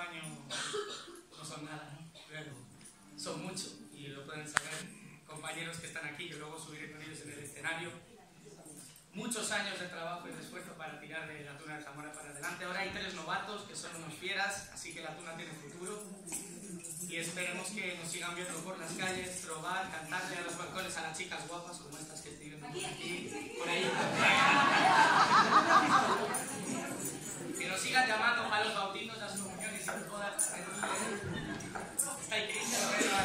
año no son nada, ¿no? Pero son mucho y lo pueden saber compañeros que están aquí, que luego subiré con ellos en el escenario. Muchos años de trabajo y de esfuerzo para tirar de la Tuna de Zamora para adelante. Ahora hay 3 novatos que son unos fieras, así que la Tuna tiene futuro. Y esperemos que nos sigan viendo por las calles, probar, cantarle a los balcones a las chicas guapas como estas que estoy viendo por aquí, por ahí. Que nos sigan llamando para los bautizos, las comuniones y las bodas. Está increíble lo que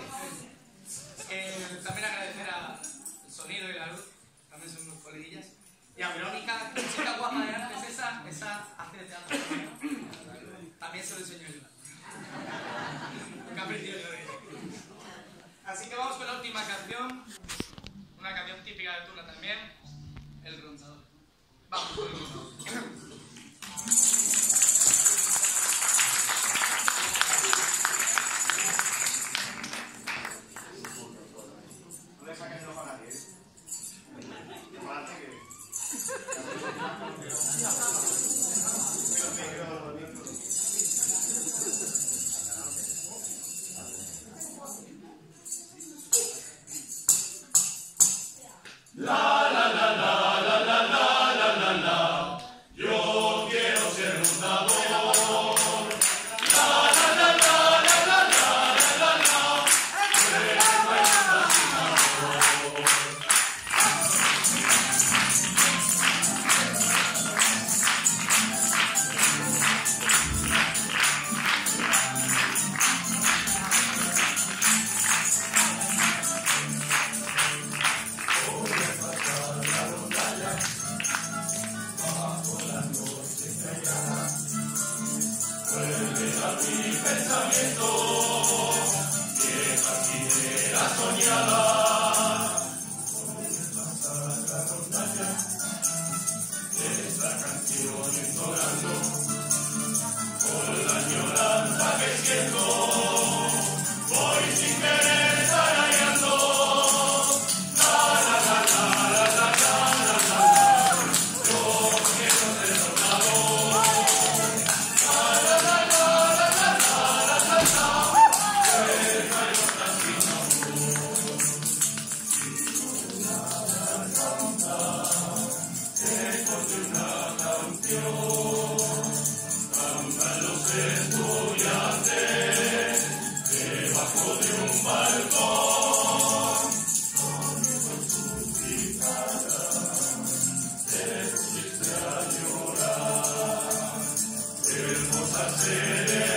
también agradecer al sonido y la luz, también son unos coleguillas. Y a Verónica, la chica guapa de antes, esa hace teatro también. También se lo enseño yo. Que ha aprendido yo de ella. Así que vamos con la última canción, una canción típica de Tuna también, El Rondador. Vamos con El Rondador. Yo quiero ser rondador. Vuelve a mi pensamiento, vieja quimera soñada. Pasar la rondalla, esta canción entonando, con la añoranza que siento, voy sin querer tarareando. La la la la la la la la la. Yo quiero ser rondador. Cantan los estudiantes debajo de un balcón, con su guitarra de triste a llorar, hermosa serenidad.